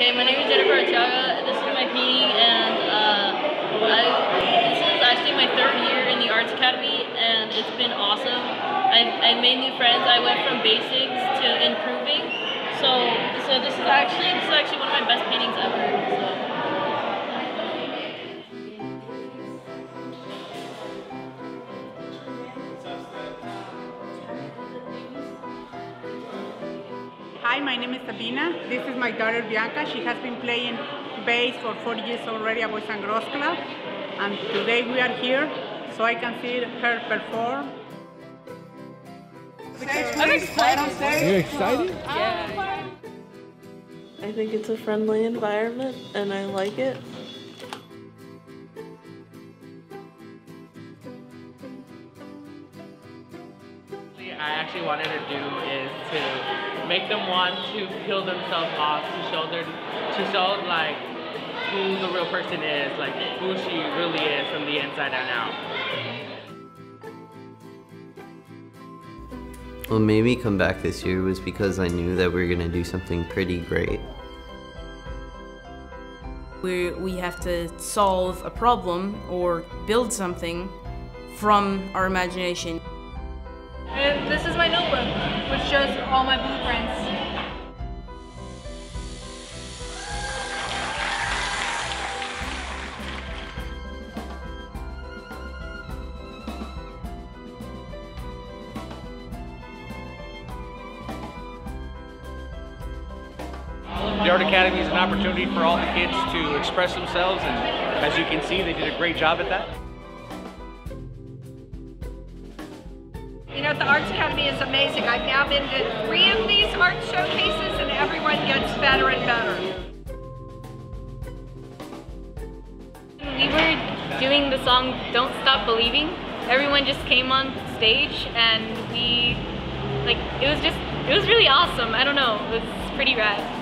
Okay, my name is Jennifer Arteaga. This is my painting, and this is actually my third year in the Arts Academy, and it's been awesome. I've made new friends. I went from basics to improving. So this is actually one of my best paintings ever. Hi, my name is Sabina. This is my daughter Bianca. She has been playing bass for 4 years already at Boys and Girls Club. And today we are here so I can see her perform. I'm excited. You're excited? Yeah. I think it's a friendly environment and I like it. I actually wanted to do is to make them want to peel themselves off, to show like who the real person is, like who she really is from the inside and out. What made me come back this year was because I knew that we were gonna do something pretty great. We have to solve a problem or build something from our imagination. And this is my notebook, which shows all my blueprints. The Art Academy is an opportunity for all the kids to express themselves, and as you can see, they did a great job at that. You know, the Arts Academy is amazing. I've now been to 3 of these art showcases and everyone gets better and better. We were doing the song Don't Stop Believing. Everyone just came on stage and it was really awesome. I don't know, it was pretty rad.